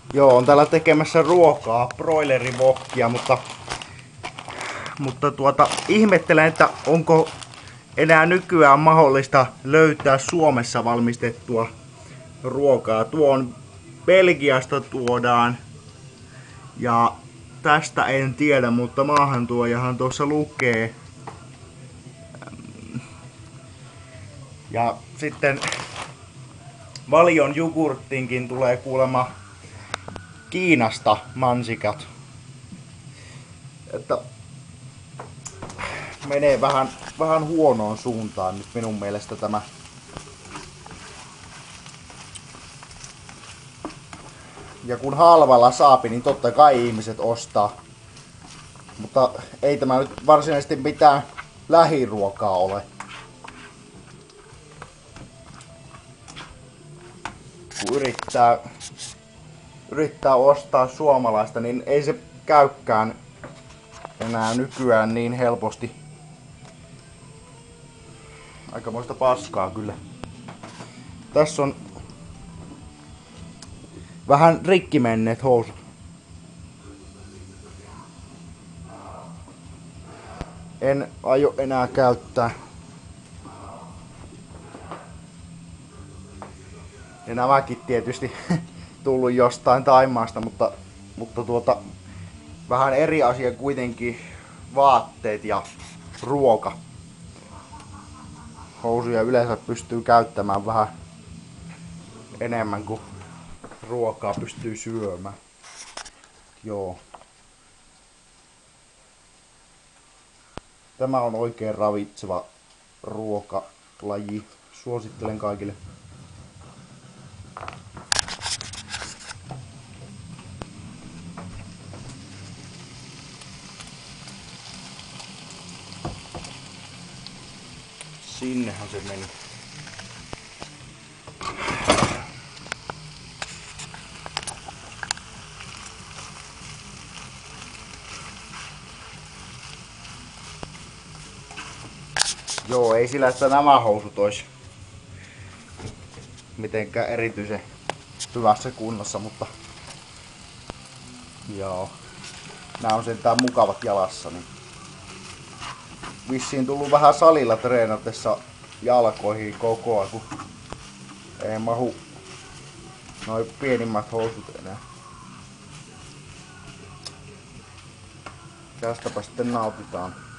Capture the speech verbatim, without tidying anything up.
Joo, on täällä tekemässä ruokaa, broilerivokkia, mutta, mutta tuota, ihmettelen, että onko enää nykyään mahdollista löytää Suomessa valmistettua ruokaa. Tuon Belgiasta tuodaan ja tästä en tiedä, mutta maahantuojahan tuossa lukee. Ja sitten Valion jogurttiinkin tulee kuulemma Kiinasta mansikat. Että menee vähän, vähän huonoon suuntaan nyt minun mielestä tämä. Ja kun halvalla saapi, niin totta kai ihmiset ostaa. Mutta ei tämä nyt varsinaisesti mitään lähiruokaa ole. Kun yrittää, yrittää ostaa suomalaista, niin ei se käykään enää nykyään niin helposti. Aikamoista paskaa kyllä. Tässä on vähän rikki menneet housut. En aio enää käyttää. Ja nämäkin tietysti tullut jostain Thaimaasta, mutta, mutta tuota, vähän eri asia kuitenkin vaatteet ja ruoka. Housuja yleensä pystyy käyttämään vähän enemmän kuin ruokaa pystyy syömään. Joo. Tämä on oikein ravitseva ruokalaji. Suosittelen kaikille. Sinnehän se meni. Joo, ei sillä, että nämä housut ois mitenkään erityisen hyvässä kunnossa, mutta joo, nää on sentään mukavat jalassa. Niin vissiin tullut vähän salilla treenatessa jalkoihin kokoa, kun ei mahu noin pienimmät housut enää. Tästäpä sitten nautitaan.